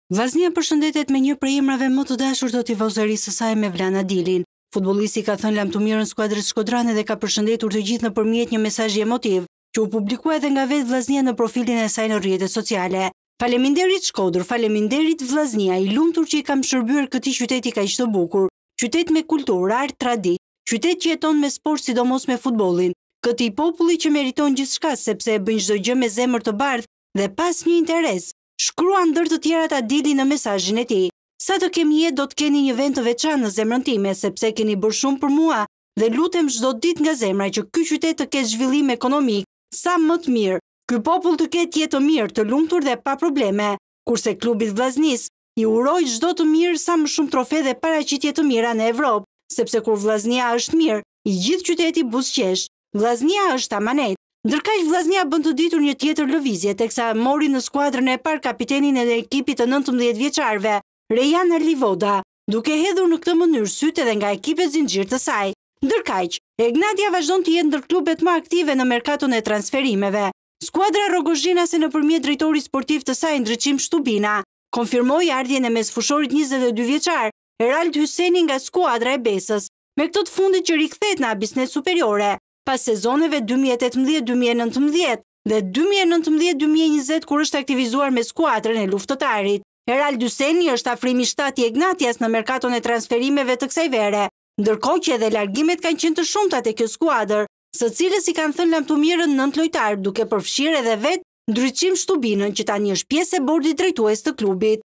Vllaznia përshëndetet me një prej emrave më të dashur të tifozërisë së saj Mevlan Adilin. Futbollisti ka thënë lam të mirën skuadrës shkodrane dhe ka përshëndetur të gjithë nëpërmjet një mesazhi emotiv që u publikua edhe nga vetë Vllaznia në profilin e saj në rrjetet sociale. Faleminderit Shkodër, faleminderit Vllaznia, i lumtur që i kam shërbyer këtij qyteti kaq të bukur, qytet me kulturë, art, traditë, qytet që jeton me sport sidomos me futbollin, këtij populli që meriton gjithçka sepse e bën çdo gjë me zemër të bardhë dhe pas një interes. Shkrua ndër të tjerat Adili në mesazhin e tij. Sa të kemi jetë do të keni një vend të veçantë në zemrën time sepse keni bërë shumë për mua dhe lutem çdo ditë nga zemra që ky qytet të ketë zhvillim ekonomik sa më të mirë. Ky popull të ketë jetë të mirë, të lumtur dhe pa probleme, kurse klubit Vllaznisë i uroj çdo të mirë, sa më shumë trofe dhe paraqitje të mira në Evropë, sepse kur Vllaznia është mirë, i gjithë qyteti buzëqesh. Vllaznia është amanet. Ndërkaq Vllaznia bën të ditur një tjetër lëvizje teksa mori në skuadrën e parë kapitenin e ekipit të 19 vjeçarëve, Rejan Livoda, duke hedhur në këtë mënyrë sytë edhe nga ekipet zinxhir të saj. Ndërkaq, Egnatia vazhdon të jetë ndër klubet më aktive në merkaton e transferimeve. Skuadra Rogozhinase nëpërmjet drejtorit sportiv të saj Ndriçim Shtubina konfirmoi ardhjen e mesfushorit 22 vjeçar Erald Hyseni nga skuadra e Besës, me këtë të fundit që rikthehet në Abisnet Superiore pas sezoneve 2018-2019 dhe 2019-2020 kur është aktivizuar me skuadrën e luftëtarit. Erald Hyseni është afrimi 7 i Egnatias në merkaton e transferimeve të kësaj vere, ndërkohë që edhe largimet kanë qenë të shumta te kjo skuadër, së cilës i kanë thënë lam të mirën 9 lojtarë, duke përfshirë edhe vetë Ndriçim Shtubinën, që tani është pjesë e bordit drejtues të klubit.